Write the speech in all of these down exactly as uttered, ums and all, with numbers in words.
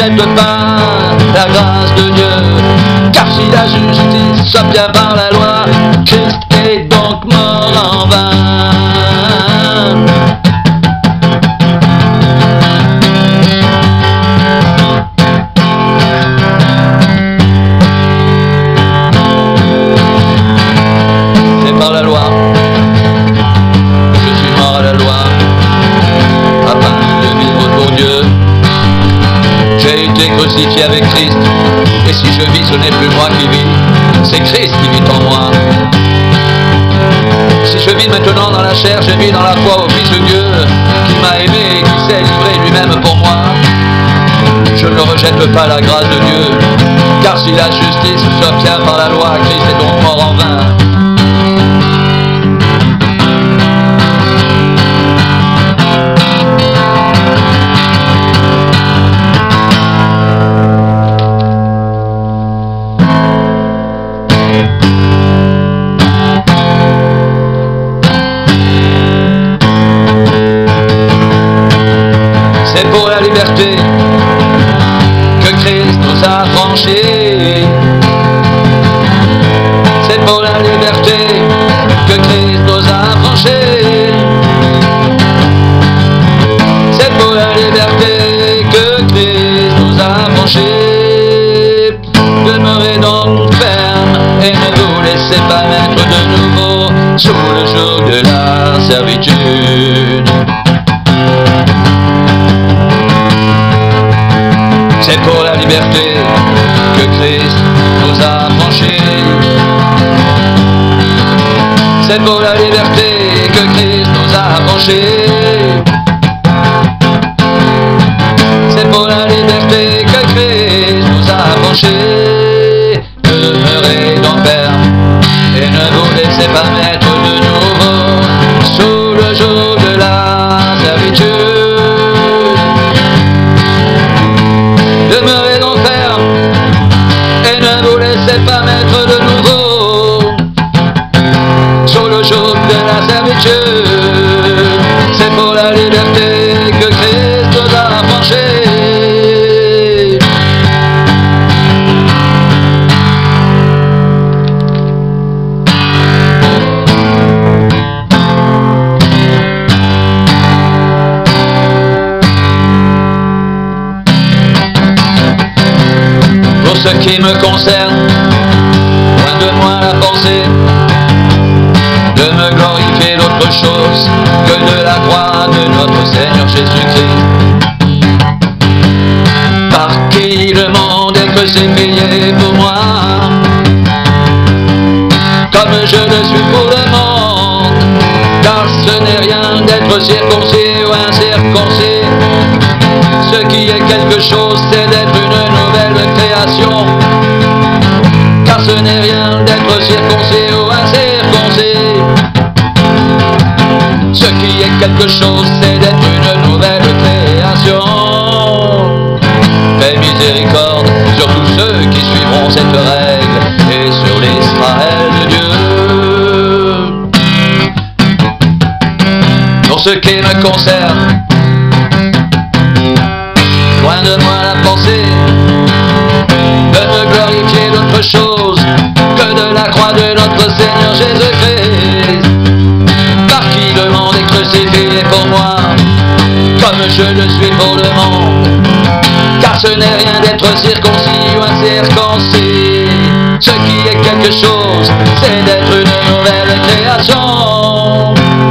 rejettent pas la grâce de Dieu. Car si la justice s'obtient par la loi, Christ est donc mort en vain. C'est par la loi, je suis mort à la loi, afin de vivre pour Dieu. J'ai été crucifié avec Christ, et si je vis, ce n'est plus moi qui vis, c'est Christ qui vit en moi. Si je vis maintenant dans la chair, je vis dans la foi au Fils de Dieu, qui m'a aimé et qui s'est livré lui-même pour moi. Je ne rejette pas la grâce de Dieu, car si la justice s'obtient par la loi, Christ est donc mort en vain. C'est pour la liberté que Christ nous a affranchis. C'est pour la liberté que Christ nous a affranchis. C'est pour la liberté que Christ nous a affranchis. Demeurez donc ferme et ne vous laissez pas mettre de nouveau sous le joug de la servitude. C'est pour la liberté que Christ nous a affranchis. C'est pour la liberté que Christ nous a affranchis. C'est pour la liberté que Christ nous a affranchis. Demeurez donc ferme et ne vous laissez pas mettre de nouveau sous le joug de la servitude. Demeurez donc ferme et ne vous laissez pas mettre de nouveau sous le joug de la servitude. C'est pour la liberté que Christ nous a affranchis. Pour ce qui me concerne, loin de moi la pensée de me glorifier d'autre chose que de la croix de notre Seigneur Jésus-Christ, par qui le monde est crucifié pour moi, comme je le suis pour le monde. Car ce n'est rien d'être circoncis ou incirconcis, ce qui est quelque chose, c'est d'être une nouvelle création. Car ce n'est rien d'être circoncis ou incirconcis, ce qui est quelque chose, c'est d'être une nouvelle création. Fais miséricorde sur tous ceux qui suivront cette règle et sur l'Israël de Dieu. Pour ce qui me concerne, loin de moi la pensée de me glorifier d'autre chose que de la croix de notre Seigneur Jésus-Christ, par qui le monde est crucifié pour moi, comme je le suis pour le monde. Car ce n'est rien d'être circoncis ou incirconcis, ce qui est quelque chose, c'est d'être une nouvelle création.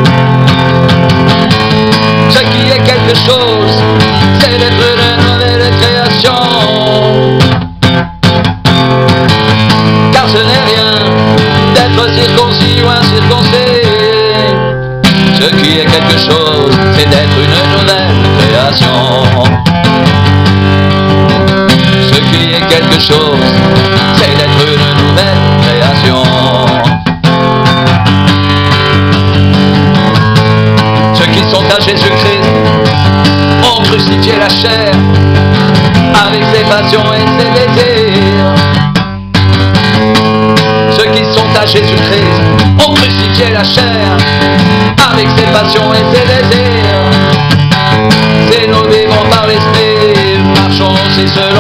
Ce qui est quelque chose, c'est d'être une nouvelle création. Car ce n'est rien d'être circoncis ou incirconcis, ce qui est quelque chose, c'est d'être une nouvelle création. Ce qui est quelque chose, c'est d'être une nouvelle création. Ceux qui sont à Jésus-Christ ont crucifié la chair avec ses passions et ses désirs. Ceux qui sont à Jésus-Christ ont crucifié la chair avec ses passions et ses désirs. C'est nous vivons par l'esprit, marchons aussi ceux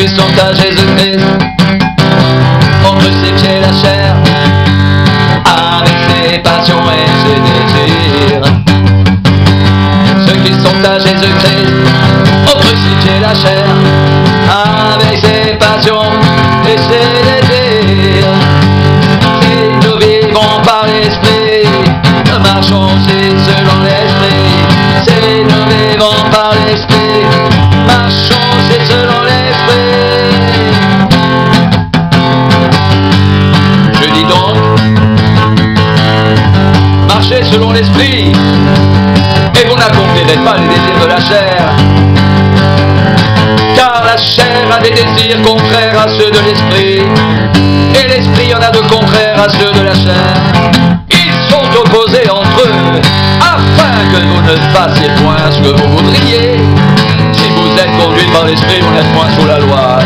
qui sont à Jésus-Christ ont crucifié la chair avec ses passions et ses désirs. Ceux qui sont à Jésus-Christ ont crucifié la chair avec ses passions et ses désirs. Si nous vivons par l'esprit, marchons aussi selon l'esprit. Si nous vivons par l'esprit, marchons aussi selon l'esprit. Je dis donc, marchez selon l'esprit et vous n'accomplirez pas les désirs de la chair. Car la chair a des désirs contraires à ceux de l'esprit, et l'esprit en a de contraires à ceux de la chair. Ils sont opposés entre eux, afin que vous ne fassiez point ce que vous voudriez. Si vous êtes conduits par l'esprit, vous n'êtes point sous la loi.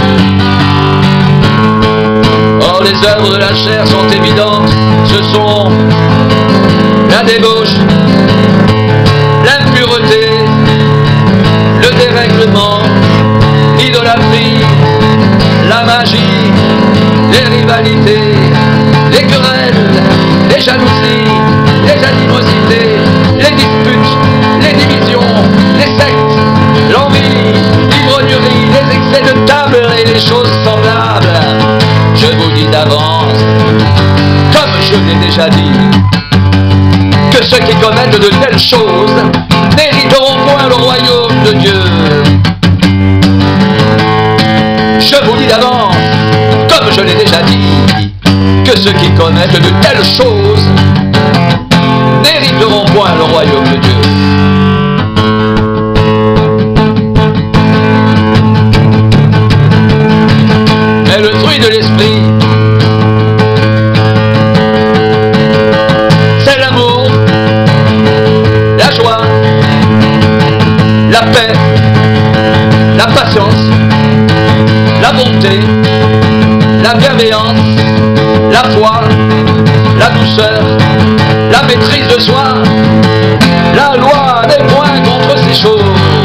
Or les œuvres de la chair sont évidentes, ce sont la débauche, l'impureté, le dérèglement, l'idolâtrie, la magie, les rivalités, les querelles, les jalousies, les animosités, les disputes, les divisions, les sectes, l'envie, l'ivrognerie, les excès de table et les choses semblables. Je vous dis d'avance, comme je l'ai déjà dit, que ceux qui commettent de telles choses n'hériteront point le royaume de Dieu. Je vous dis d'avance, comme je l'ai déjà dit, que ceux qui commettent de telles choses n'hériteront point le royaume de Dieu. Mais le fruit de l'esprit, c'est l'amour, la joie, la paix, la patience, la bonté, la bienveillance, la foi, la douceur, la maîtrise de soi. La loi n'est point contre ces choses.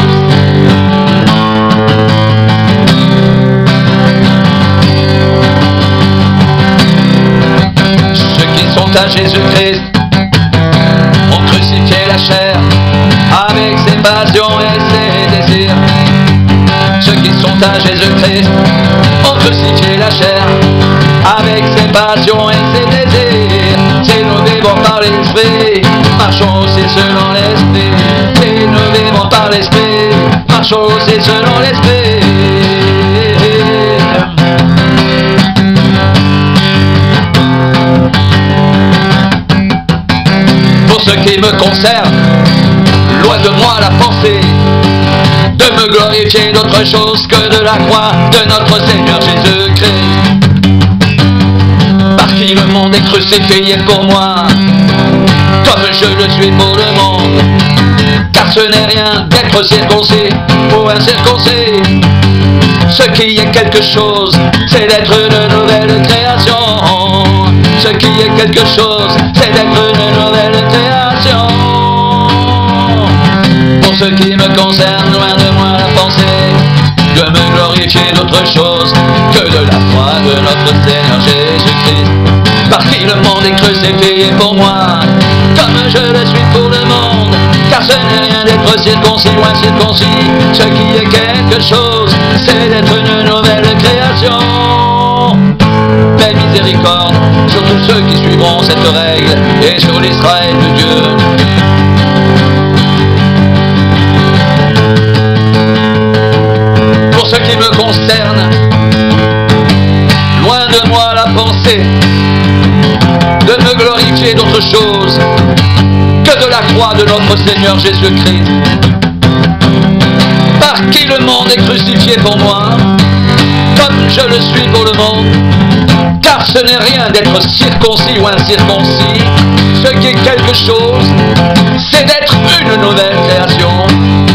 Ceux qui sont à Jésus-Christ ont crucifié la chair avec ses passions et ses désirs. Ceux qui sont à Jésus-Christ ont crucifié la chair avec ses passions et ses désirs. Si nous vivons par l'esprit, marchons aussi selon l'esprit. Si nous vivons par l'esprit, marchons aussi selon l'esprit. Pour ce qui me concerne, loin de moi la pensée de me glorifier d'autre chose que de la croix de notre Seigneur Jésus-Christ, par qui le monde est crucifié pour moi, comme je le suis pour le monde. Car ce n'est rien d'être circoncis ou incirconcis. Ce qui est quelque chose, c'est d'être une nouvelle création. Ce qui est quelque chose, c'est d'être une nouvelle création. Pour ce qui me concerne, loin de moi la pensée de me glorifier d'autre chose que de la foi de notre Seigneur Jésus-Christ, par qui le monde est crucifié pour moi, comme je le suis pour le monde. Car ce n'est rien d'être circoncis ou incirconcis. Ce qui est quelque chose, c'est d'être une nouvelle création. Paix, miséricorde sur tous ceux qui suivront cette règle et sur l'Israël de Dieu. Pour ce qui me concerne, loin de moi la pensée de me glorifier d'autre chose que de la croix de notre Seigneur Jésus-Christ, par qui le monde est crucifié pour moi, comme je le suis pour le monde. Car ce n'est rien d'être circoncis ou incirconcis. Ce qui est quelque chose, c'est d'être une nouvelle création.